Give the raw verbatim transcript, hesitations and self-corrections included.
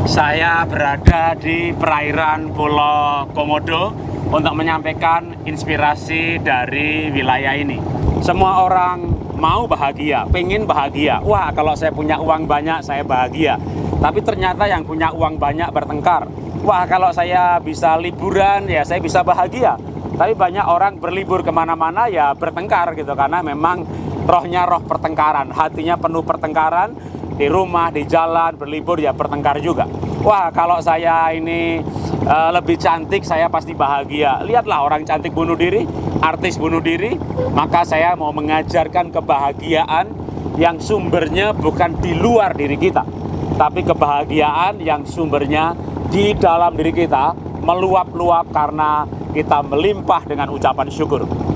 Saya berada di perairan Pulau Komodo untuk menyampaikan inspirasi dari wilayah ini. Semua orang mau bahagia, pengen bahagia. Wah, kalau saya punya uang banyak, saya bahagia. Tapi ternyata yang punya uang banyak bertengkar. Wah, kalau saya bisa liburan, ya saya bisa bahagia. Tapi banyak orang berlibur kemana-mana, ya bertengkar gitu. Karena memang rohnya roh pertengkaran, hatinya penuh pertengkaran. Di rumah, di jalan, berlibur, ya bertengkar juga. Wah, kalau saya ini uh, lebih cantik, saya pasti bahagia. Lihatlah orang cantik bunuh diri, artis bunuh diri. Maka saya mau mengajarkan kebahagiaan yang sumbernya bukan di luar diri kita, tapi kebahagiaan yang sumbernya di dalam diri kita, meluap-luap karena kita melimpah dengan ucapan syukur.